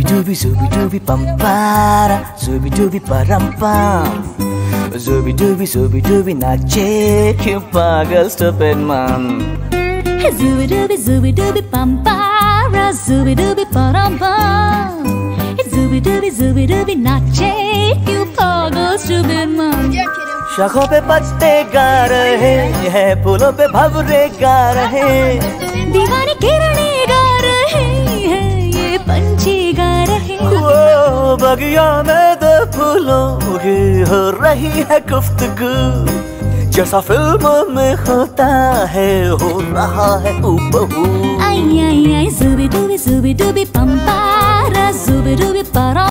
Zubi pampara, zubi parampam. Zubi nache, क्यों पागल stupid man. Zubi pampara, zubi parampam. Zubi nache, क्यों पागल stupid man. शाखों पे पत्ते गा रहे हैं, फूलों पे भंवरे गा रहे, दीवानी किरणें गा रहे हैं, ये पंछी गा रहे। वो बगिया में दो फूलों की हो रही है गुफ्तगू, जैसा फिल्मों में होता है हो रहा है हूबहू। आई आई आई zubi dubi pampara, zubi dubi para